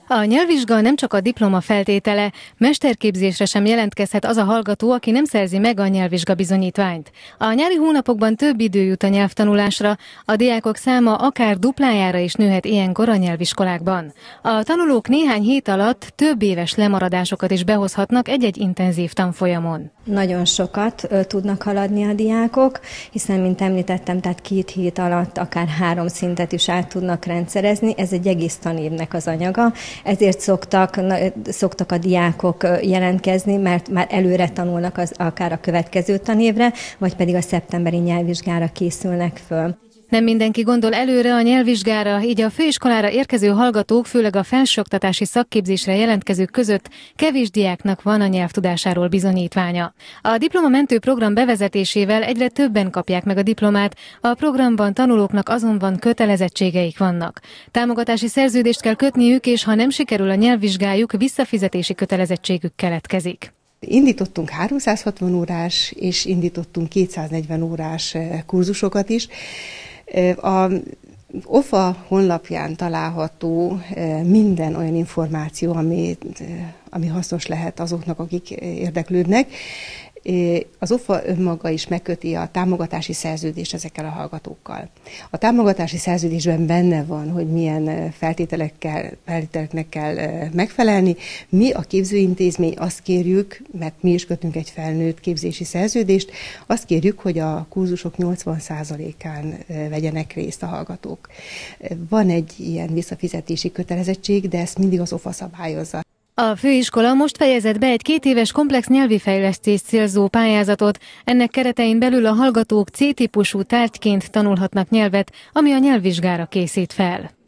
A nyelvvizsga nem csak a diploma feltétele, mesterképzésre sem jelentkezhet az a hallgató, aki nem szerzi meg a nyelvvizsga bizonyítványt. A nyári hónapokban több idő jut a nyelvtanulásra, a diákok száma akár duplájára is nőhet ilyenkor a nyelviskolákban. A tanulók néhány hét alatt több éves lemaradásokat is behozhatnak egy-egy intenzív tanfolyamon. Nagyon sokat tudnak haladni a diákok, hiszen, mint említettem, tehát 2 hét alatt akár 3 szintet is át tudnak rendszerezni. Ez egy egész tanévnek az anyaga, ezért szoktak a diákok jelentkezni, mert már előre tanulnak akár a következő tanévre, vagy pedig a szeptemberi nyelvvizsgára készülnek föl. Nem mindenki gondol előre a nyelvvizsgára, így a főiskolára érkező hallgatók, főleg a felsőoktatási szakképzésre jelentkezők között kevés diáknak van a nyelvtudásáról bizonyítványa. A diplomamentő program bevezetésével egyre többen kapják meg a diplomát, a programban tanulóknak azonban kötelezettségeik vannak. Támogatási szerződést kell kötniük, és ha nem sikerül a nyelvvizsgájuk, visszafizetési kötelezettségük keletkezik. Indítottunk 360 órás, és indítottunk 240 órás kurzusokat is. A OFA honlapján található minden olyan információ, ami hasznos lehet azoknak, akik érdeklődnek. Az OFA önmaga is megköti a támogatási szerződést ezekkel a hallgatókkal. A támogatási szerződésben benne van, hogy milyen feltételeknek kell megfelelni. Mi a képzőintézmény azt kérjük, mert mi is kötünk egy felnőtt képzési szerződést, azt kérjük, hogy a kurzusok 80%-án vegyenek részt a hallgatók. Van egy ilyen visszafizetési kötelezettség, de ezt mindig az OFA szabályozza. A főiskola most fejezett be egy 2 éves komplex nyelvi fejlesztést célzó pályázatot. Ennek keretein belül a hallgatók C-típusú tárgyként tanulhatnak nyelvet, ami a nyelvvizsgára készít fel.